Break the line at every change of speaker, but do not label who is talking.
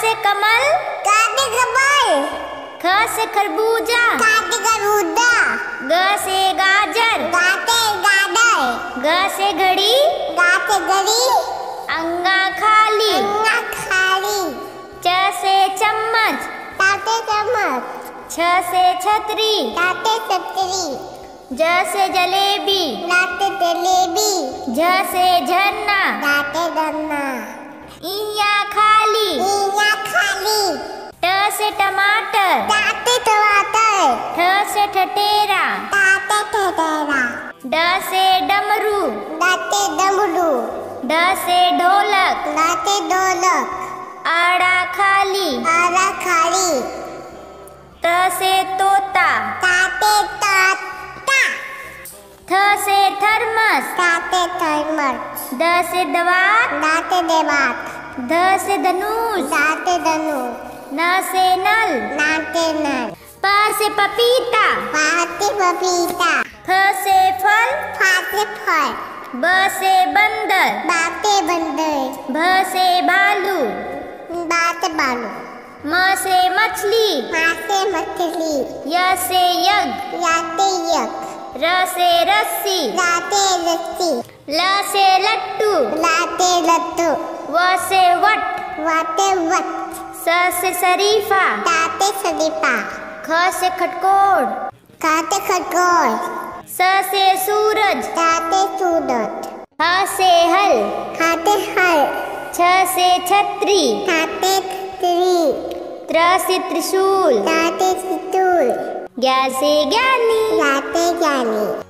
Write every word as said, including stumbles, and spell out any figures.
से कमल,
क से कमल,
ख से खरबूजा,
ख से खरबूजा,
ग से गाजर,
ग से गाजर,
घ से घड़ी,
घ से घड़ी,
अंगा खाली,
अंगा खाली,
च से चम्मच,
च से चम्मच,
छ से छतरी,
च से छतरी,
ज से जलेबी,
ज से जलेबी,
झ से झरना,
झ से झरना,
इया खाली,
इया खाली,
ट से टमाटर,
ट से टमाटर,
ठ से ठठेरा,
ठ से ठठेरा,
ड से डमरू,
ड से डमरू,
ढ से ढोलक,
ढ से ढोलक,
आड़ा खाली,
आड़ा खाली,
त से तोता,
ता से तोता,
थ से थर्मस,
ता से थर्मस,
द से दवात,
द से देवात,
ध से धनुष,
द से धनुष,
न से नल,
न से नल,
प से पपीता,
प से पपीता,
फ से फल,
फ से फल,
ब से बंदर,
ब से बंदर,
भ से भालू,
ब से बालू,
म से मछली,
म से मछली,
य से यज्ञ,
य से यज्ञ,
र से रस्सी,
र से रस्सी,
ल से लट्टू,
ल से लट्टू,
व से वट,
व से वट,
स से शरीफा,
ट से शरीफा,
ख से खटकोड़,
ख से खरगोश,
स से सूरज,
ट से सूरज,
ह से हल,
ख से हल,
छ से छतरी,
ठ से छतरी,
त्र से त्रिशूल,
ट से त्रिशूल,
ज्ञ से ज्ञानी।
ज से ज्ञानी।